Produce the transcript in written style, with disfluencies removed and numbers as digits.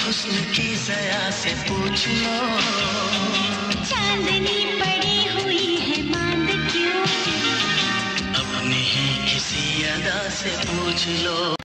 हुस्न की ज़या से पूछ लो, चांदनी पड़ी हुई है मांद क्यों, अपनी ही किसी अदा से पूछ लो।